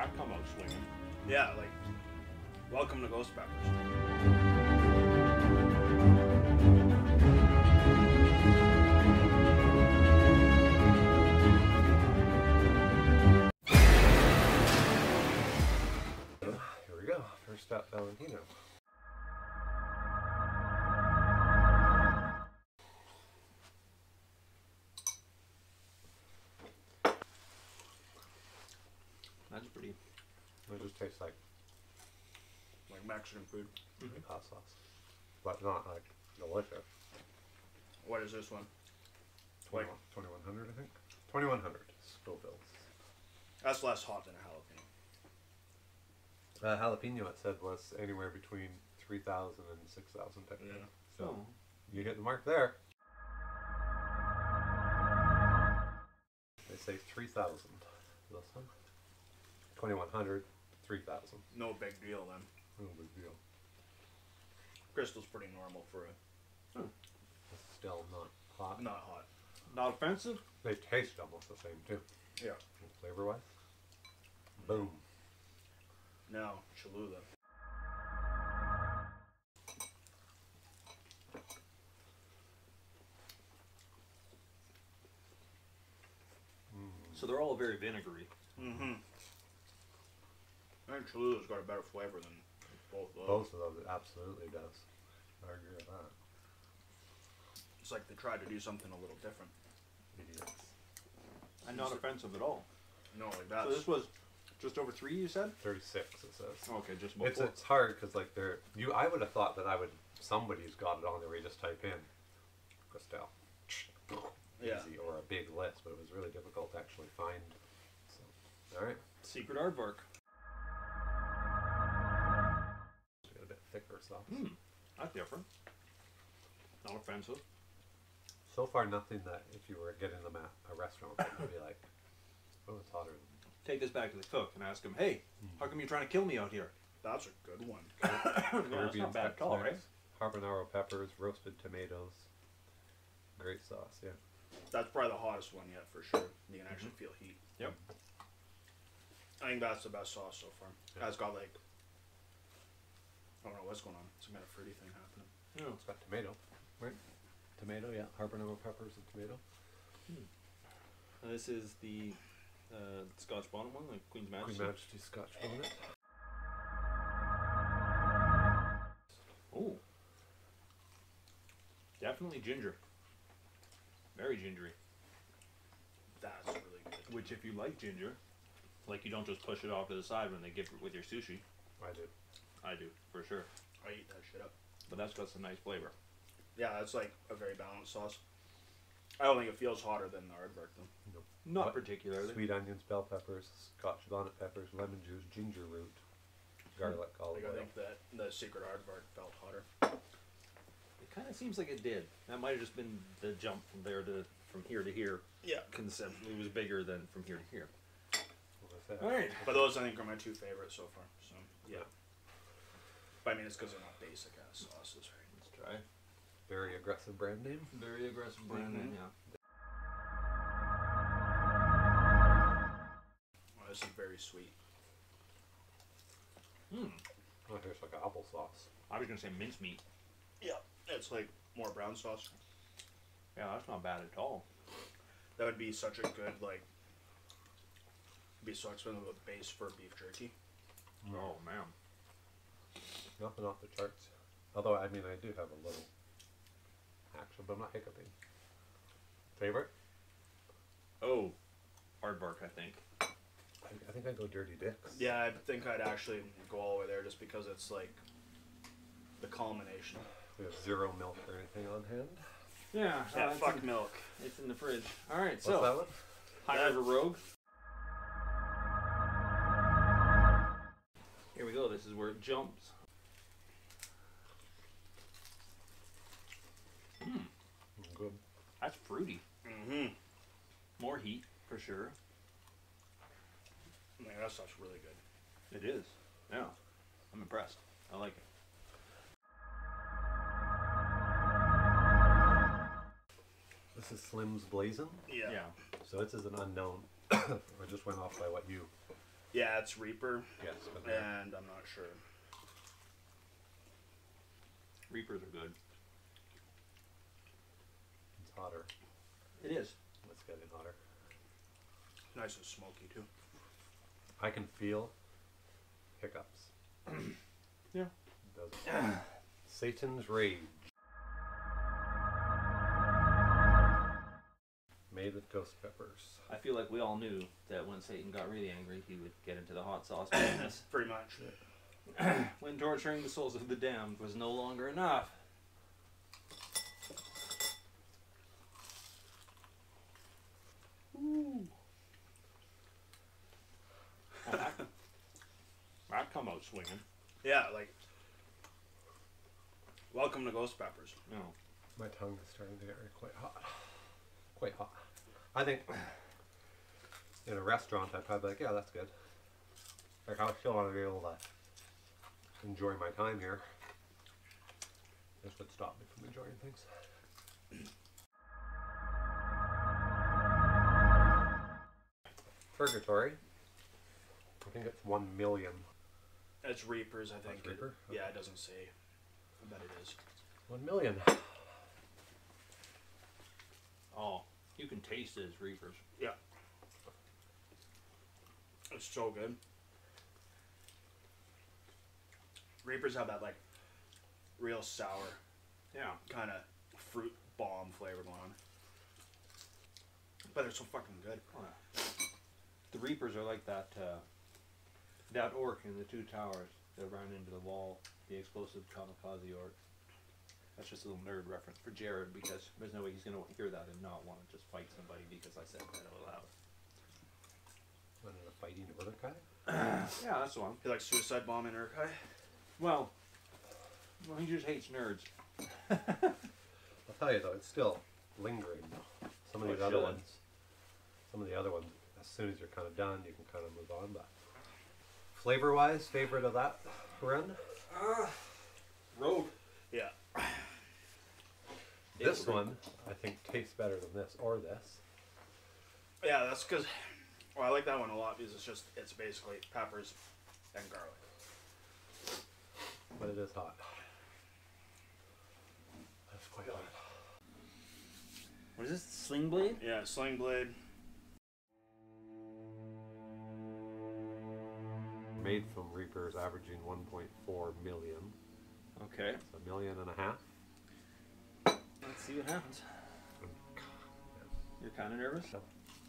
I come out swinging. Yeah, like, welcome to Ghost Peppers. Here we go. First up, Valentino. That's pretty. It just tastes like Mexican food. hot sauce, but not like delicious. What is this one? 2100, I think. 2100 Scoville. That's less hot than a jalapeno. Jalapeno, it said, was anywhere between 3,000 and 6,000 technically. Yeah. So Oh. you hit the mark there. They say 3,000. This one. 2100, 3,000. No big deal then. No big deal. Crystal's pretty normal for a It's still not hot. not hot. Not offensive? They taste almost the same too, Yeah. flavor wise. Boom. Now, Cholula. So they're all very vinegary. Mm-hmm. I think Cholula's got a better flavor than both of those. Both of those, it absolutely does. I agree with that. It's like they tried to do something a little different. Idiots. And not offensive at all. No, like that's... So this was just over 3, you said? 36, it says. Okay, just about 4. It's hard because like I would have thought that somebody's got it on there where you just type in Cristal. Yeah. Easy, or a big list, but it was really difficult to actually find. So, all right. Secret aardvark. We got a bit thicker sauce. That's different. Not offensive. So far, nothing that if you were getting them at a restaurant, you'd be like, oh, it's hotter than Take this back to the cook and ask him, hey, how come you're trying to kill me out here? That's a good one. Yeah, that's not bad at all, right? Habanero peppers, roasted tomatoes. Great sauce, yeah. That's probably the hottest one yet, for sure. You can actually feel heat. Yep. I think that's the best sauce so far. Yeah. It's got like... I don't know what's going on. Some kind of fruity thing happening. Yeah. It's got tomato, right? Tomato, yeah. Habanero peppers and tomato. And this is the Scotch bonnet one, like Queen's Majesty. Queen Majesty Scotch bonnet. Oh. Definitely ginger. Very gingery. That's really good. Which, if you like ginger, like you don't just push it off to the side when they give it with your sushi. I do. I do, for sure. I eat that shit up. But that's got some nice flavor. Yeah, that's like a very balanced sauce. I don't think it feels hotter than the aardvark though. Nope. Not What? particularly. Sweet onions, bell peppers, Scotch bonnet peppers, lemon juice, ginger root, garlic, olive Like I oil. think that the secret aardvark felt hotter. It kind of seems like it did. That might have just been the jump from there to from here to here. Yeah. Conceptually, it was bigger than from here to here. What was that? All right. But those I think are my two favorites so far. So yeah. But I mean it's because they're not basic ass sauces, right? Let's try. Very aggressive brand name. Very aggressive brand name, yeah. Oh, this is very sweet. Oh, here's like applesauce. I was gonna say mincemeat. Yeah. It's like more brown sauce. Yeah, that's not bad at all. That would be such a good like be so expensive a base for beef jerky. Oh man. Nothing off the charts. Although, I mean, I do have a little action, but I'm not hiccuping. Favorite? Oh, aardvark, I think. I think I'd go Dirty Dicks. Yeah, I think I'd actually go all the way there just because it's like the culmination. We have zero milk or anything on hand. Yeah. Yeah, it's fuck in, milk. It's in the fridge. All right, What's so that one? High River Rogue. Here we go. This is where it jumps. Good. That's fruity. Mm-hmm. More heat for sure. I mean, that stuff's really good. It is. Yeah. I'm impressed. I like it. This is Slim's Blazin'. Yeah. Yeah. So this is an unknown. I just went off by what you Yeah, it's Reaper, Yes, but they're- and I'm not sure. Reapers are good. it's hotter. It is. It's getting hotter. Nice and smoky too. I can feel hiccups. Yeah. Does it? Satan's Rage. Made with ghost peppers. I feel like we all knew that when Satan got really angry, he would get into the hot sauce business. Pretty much. When torturing the souls of the damned was no longer enough. Ooh. Oh, that come out swinging. Yeah, like. Welcome to Ghost Peppers. No. My tongue is starting to get quite hot. Quite hot. I think in a restaurant I'd probably be like, yeah, that's good. Like I still want to be able to enjoy my time here. This would stop me from enjoying things. Purgatory. I think it's 1 million. It's Reapers, I think. That's Reaper? Yeah, it doesn't say. I bet it is. 1 million. Oh, you can taste it as Reapers. Yeah. It's so good. Reapers have that like real sour Yeah. kind of fruit bomb flavor going on. But they're so fucking good. Oh, yeah. The Reapers are like that that orc in the Two Towers that ran into the wall, the explosive kamikaze orc. That's just a little nerd reference for Jared because there's no way he's going to hear that and not want to just fight somebody because I said that out loud. What is a fighting Uruk-hai? Yeah, that's the one. You like suicide bomb in Uruk-hai? Well, he just hates nerds. I'll tell you though, it's still lingering. Some of Oh, these it other should. ones, some of the other ones, as soon as you're kind of done, you can kind of move on. But flavor-wise, favorite of that run? Road. Yeah. This one, I think, tastes better than this or this. Yeah, that's because. Well, I like that one a lot because it's basically peppers and garlic. But it is hot. That's quite hot. What is this? Sling blade? Yeah, Sling Blade. Made from Reapers, averaging 1.4 million. Okay. It's 1.5 million. Let's see what happens. You're kind of nervous? No.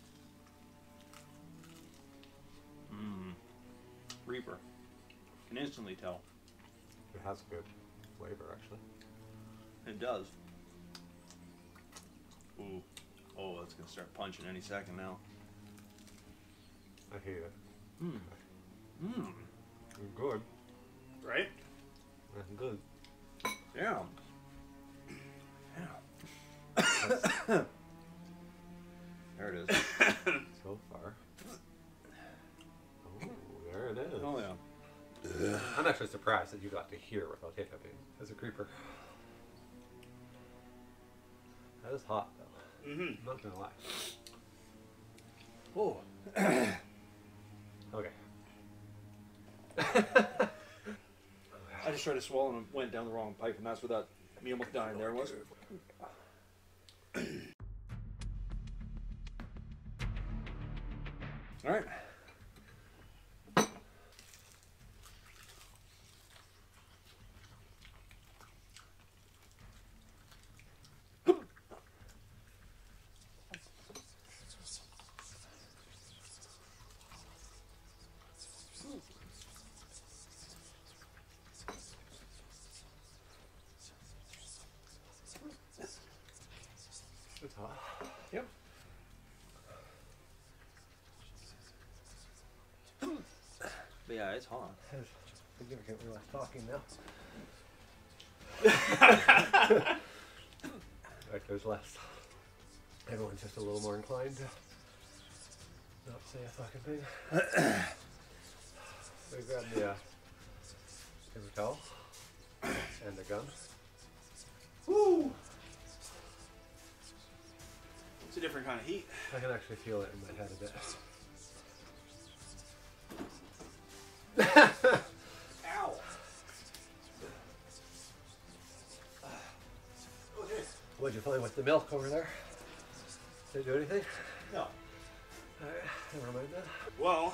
Reaper. Can instantly tell. It has good flavor, actually. It does. Ooh. Oh, it's going to start punching any second now. I hate it. Mmm. It's good. Right? It's good. Yeah. Yeah. There it is. So far. Oh, there it is. Oh, yeah. I'm actually surprised that you got to hear without hiccuping as a creeper. That is hot, though. Mm-hmm. I'm not gonna lie. Oh. Okay. I just tried to swallow and went down the wrong pipe, and that's where that me almost dying there was. All right. It's hot. Yep. But yeah, it's hot. It's significantly less talking now. Like there's less. Everyone's just a little more inclined to not say a fucking thing. We grabbed the paper towel and the gun. Woo! It's a different kind of heat. I can actually feel it in my head a bit. Ow! Okay. What'd you find with the milk over there? Did it do anything? No. Never mind that. Well,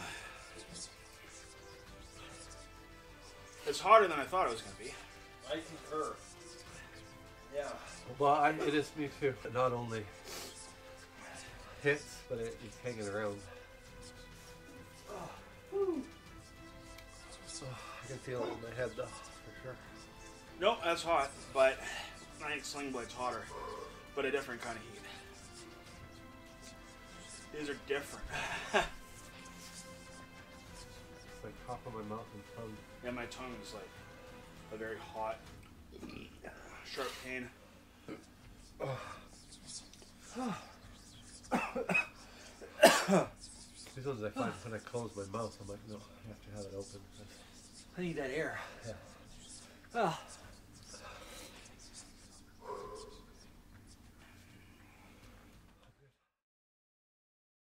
it's harder than I thought it was going to be. I concur. Yeah. Well, it is me too. It not only hits, but it's hanging around. Oh, I can feel it in my head though, for sure. Nope, that's hot, but I think Sling Blade's hotter, but a different kind of heat. These are different. It's like top of my mouth and tongue. Yeah, my tongue is like a very hot, sharp pain. Sometimes I find when I close my mouth, I'm like, no, I have to have it open. I need that air. Yeah. Oh.